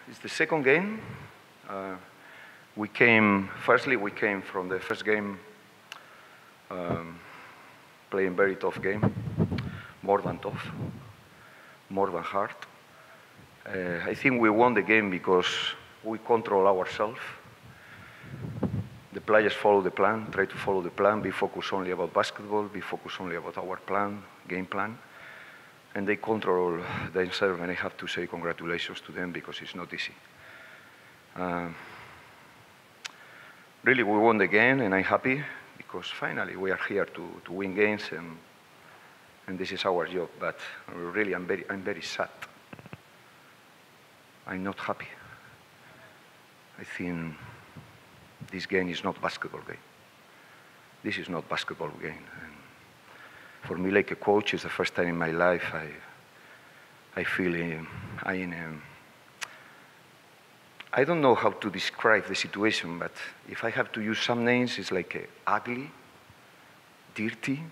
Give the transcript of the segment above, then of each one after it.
it's the second game. Firstly, we came from the first game playing very tough game, more than tough, more than hard. I think we won the game because we control ourselves. The players follow the plan, try to follow the plan, be focused only about basketball, be focused only about our plan, game plan. And they control themselves, and I have to say congratulations to them because it's not easy. Really, we won the game, and I'm happy because finally we are here to win games, and this is our job. But really, I'm very sad. I'm not happy. I think this game is not basketball game. This is not basketball game. And for me, like a coach, it's the first time in my life I feel I don't know how to describe the situation, but if I have to use some names, it's like ugly, dirty,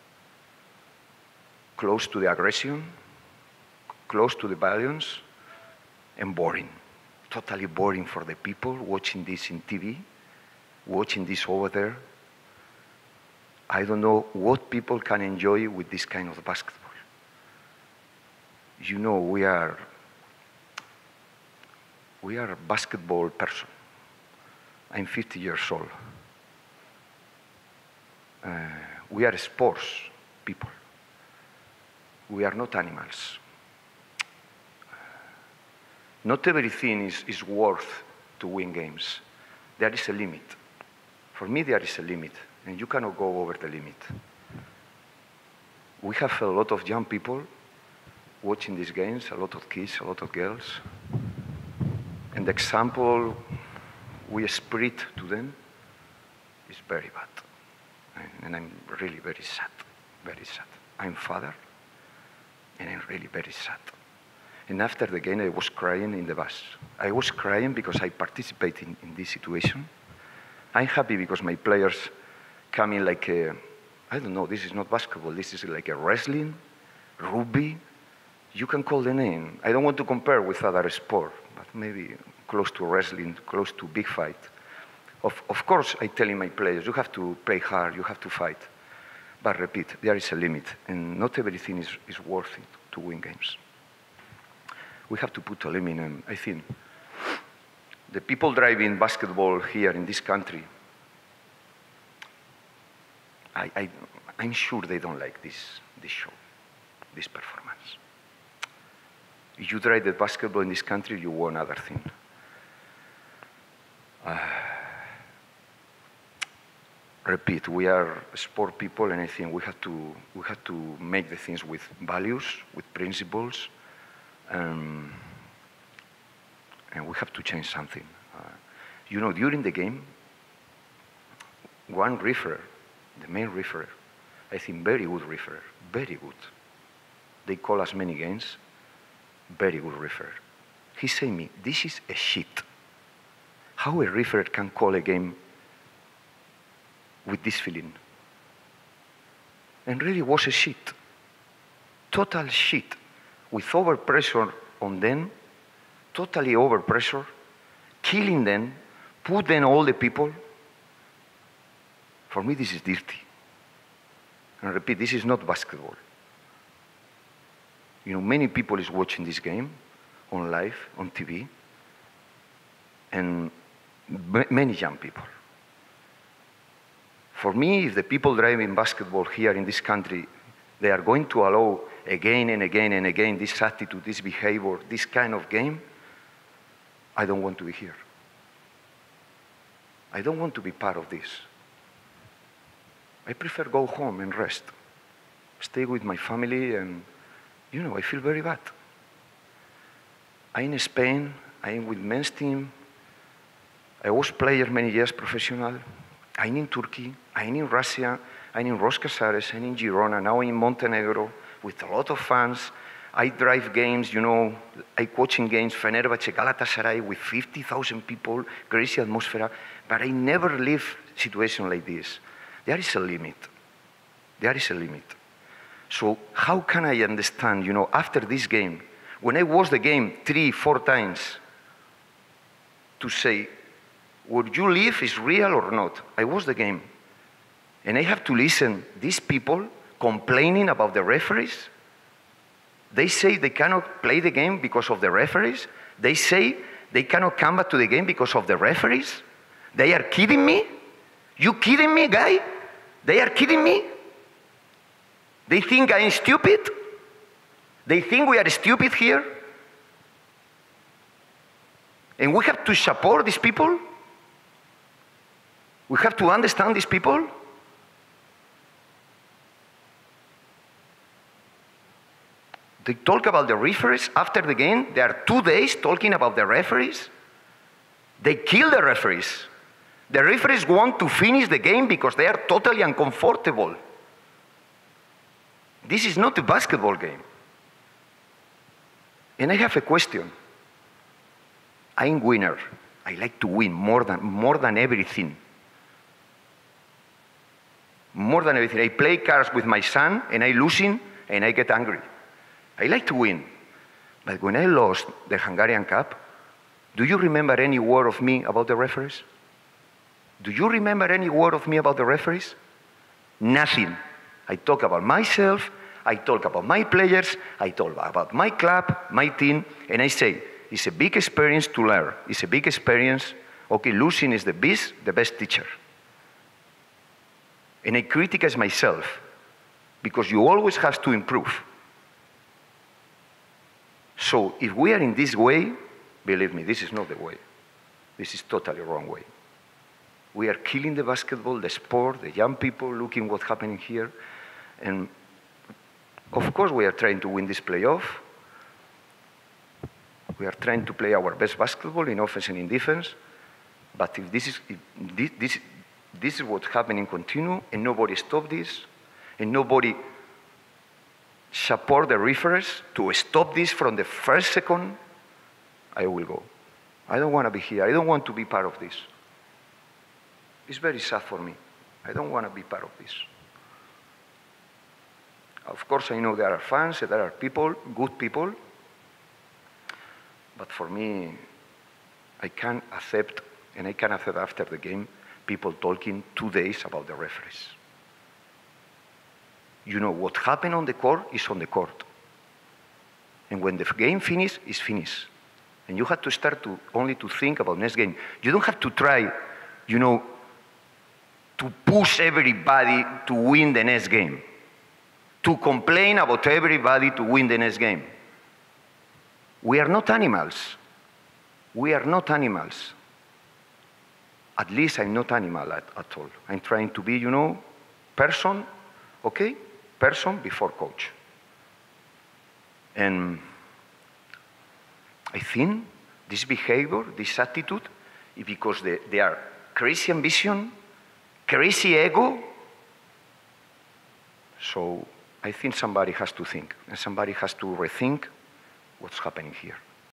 close to the aggression, close to the violence, and boring. Totally boring for the people watching this in TV, watching this over there. I don't know what people can enjoy with this kind of basketball. You know, we are a basketball person. I'm 50 years old. We are sports people. We are not animals. Not everything is worth to win games. There is a limit. For me, there is a limit, and you cannot go over the limit. We have a lot of young people watching these games, a lot of kids, a lot of girls. And the example we spread to them is very bad. And I'm really very sad, very sad. I'm father, and I'm really very sad. And after the game, I was crying in the bus. I was crying because I participate in this situation. I'm happy because my players come in like I don't know, this is not basketball, this is like a wrestling, rugby. You can call the name. I don't want to compare with other sport, but maybe close to wrestling, close to big fight. Of course, I tell my players, you have to play hard, you have to fight. But repeat, there is a limit, and not everything is worth it to win games. We have to put a limit, and I think the people driving basketball here in this country, I'm sure they don't like this show, this performance. If you drive the basketball in this country, you want other thing. Repeat, we are sport people, and I think we have to make the things with values, with principles, and we have to change something. You know, during the game, one referee, the main referee, I think very good referee, very good. They call us many games, very good referee. He said me, this is a shit. How a referee can call a game with this feeling? And really was a shit. Total shit. With overpressure on them, totally overpressure, killing them, put them all the people. For me, this is dirty. And repeat, this is not basketball. You know, many people is watching this game on live, on TV, and many young people. For me, if the people driving basketball here in this country, they are going to allow again and again and again this attitude, this behavior, this kind of game, I don't want to be here. I don't want to be part of this. I prefer go home and rest, stay with my family, and, you know, I feel very bad. I'm in Spain, I'm with men's team. I was player many years, professional. I'm in Turkey, I'm in Russia, I'm in Ros Casares, I'm in Girona, now in Montenegro, with a lot of fans. I drive games, you know, I coaching games, Fenerbahce, Galatasaray, with 50,000 people, crazy atmosphere, but I never live situation like this. There is a limit. There is a limit. So how can I understand, you know, after this game, when I watch the game 3-4 times to say, what you live is real or not. I watch the game. And I have to listen, these people complaining about the referees. They say they cannot play the game because of the referees. They say they cannot come back to the game because of the referees. They are kidding me? You kidding me, guy? They are kidding me? They think I am stupid? They think we are stupid here? And we have to support these people? We have to understand these people? They talk about the referees after the game. There are 2 days talking about the referees. They kill the referees. The referees want to finish the game because they are totally uncomfortable. This is not a basketball game. And I have a question. I'm a winner. I like to win more than everything. More than everything. I play cards with my son and I lose him and I get angry. I like to win. But when I lost the Hungarian Cup, do you remember any word of me about the referees? Do you remember any word of me about the referees? Nothing. I talk about myself, I talk about my players, I talk about my club, my team, and I say, it's a big experience to learn. It's a big experience. Okay, losing is the best teacher. And I criticize myself because you always have to improve. So if we are in this way, believe me, this is not the way. This is totally wrong way. We are killing the basketball, the sport, the young people, looking what's happening here. And of course we are trying to win this playoff. We are trying to play our best basketball in offense and in defense. But if this is what's happening continue, and nobody stop this, and nobody support the referees to stop this from the first second, I will go. I don't want to be here. I don't want to be part of this. It's very sad for me. I don't want to be part of this. Of course, I know there are fans, there are people, good people, but for me, I can't accept, and I can accept after the game, people talking 2 days about the referees. You know, what happened on the court is on the court. And when the game finishes, it's finished. And you have to start only to think about next game. You don't have to try, you know, to push everybody to win the next game. To complain about everybody to win the next game. We are not animals. We are not animals. At least I'm not animal at all. I'm trying to be, you know, person, okay? Person before coach. And I think this behavior, this attitude, is because they are crazy ambition, crazy ego. So I think somebody has to think, and somebody has to rethink what's happening here.